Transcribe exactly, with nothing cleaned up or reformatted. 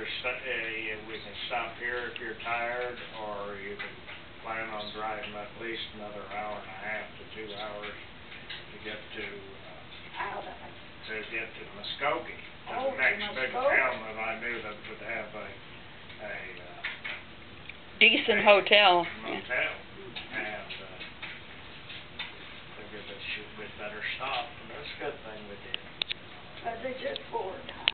either st uh, we can stop here if you're tired, or you can plan on driving at least another hour and a half to two hours to get to uh, Out of it. to get to Muskogee, to Oh, the next to big Muskogee. town that I knew that would have a a uh, Decent a hotel. motel.